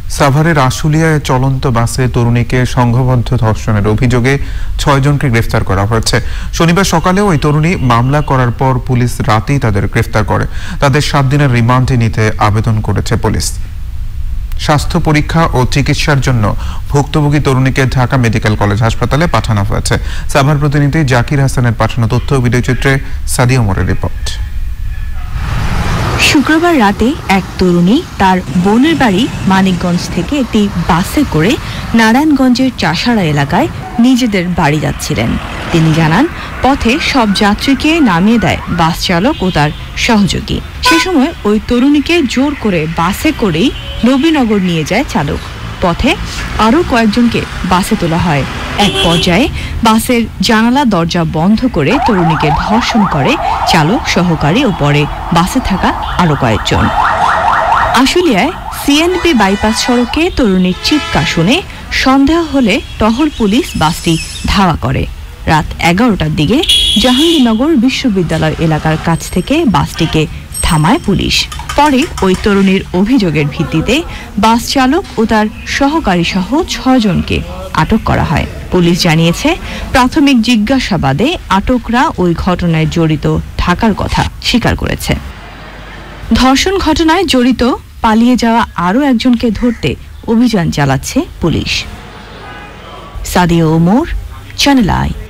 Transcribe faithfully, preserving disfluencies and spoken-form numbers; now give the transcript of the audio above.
সাভারের আশুলিয়ায় চলন্ত বাসে তরুণীকে সংঘবদ্ধ ধর্ষণের অভিযোগে ছয় জনকে গ্রেফতার করা হয়েছে। শনিবার সকালে ওই তরুণী মামলা করার পর পুলিশ রাতেই তাদের গ্রেফতার করে। তাদের সাত দিনের রিমান্ডে নিতে আবেদন করেছে পুলিশ। স্বাস্থ্য পরীক্ষা ও চিকিৎসার জন্য ভুক্তভোগী তরুণীকে ঢাকা মেডিকেল কলেজ হাসপাতালে পাঠানো হয়েছে। সাভার প্রতিনিধি জাকির হাসানের পাঠানো তথ্য ও ভিডিওচিত্রে সাদিয়া ওমরের রিপোর্ট। শুক্রবার রাতে এক তরুণী তার বোনের বাড়ি মানিকগঞ্জ থেকে একটি বাসে করে নারায়ণগঞ্জের চাষাড়া এলাকায় নিজেদের বাড়ি যাচ্ছিলেন। তিনি জানান, পথে সব যাত্রীকে নামিয়ে দেয় বাস চালক ও তার সহযোগী। সে সময় ওই তরুণীকে জোর করে বাসে করেই নবীনগর নিয়ে যায় চালক। পথে আরও কয়েকজনকে বাসে তোলা হয়। এক পর্যায়ে বাসের জানালা দরজা বন্ধ করে তরুণীকে ধর্ষণ করে চালক, সহকারী ও পরে বাসে থাকা আরো কয়েকজন। আশুলিয়ায় সিএনপি বাইপাস সড়কে তরুণীর চিৎকার শুনে সন্দেহ হলে টহল পুলিশ বাসটি ধাওয়া করে। রাত এগারোটার দিকে জাহাঙ্গীরনগর বিশ্ববিদ্যালয় এলাকার কাছ থেকে বাসটিকে থামায় পুলিশ। পরে ওই তরুণীর অভিযোগের ভিত্তিতে বাস চালক ও তার সহকারী সহ ছয় জনকে আটক করা হয়। পুলিশ জানিয়েছে, প্রাথমিক জিজ্ঞাসাবাদে আটকরা ওই ঘটনায় জড়িত থাকার কথা স্বীকার করেছে। ধর্ষণ ঘটনায় জড়িত পালিয়ে যাওয়া আরও একজনকে ধরতে অভিযান চালাচ্ছে police. Sadia Omar, Channel I.